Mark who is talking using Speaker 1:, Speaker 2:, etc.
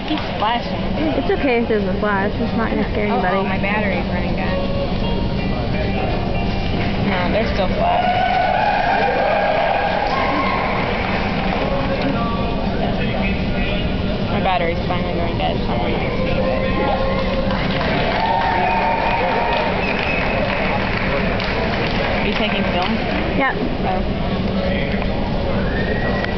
Speaker 1: keeps flashing.
Speaker 2: It's okay if there's a flash. It's not going to scare anybody.
Speaker 1: Oh, my battery's running down. No, they're still flat. My battery's finally going dead, so I'm going to save it. Are you taking film?
Speaker 2: Yep.
Speaker 1: Oh.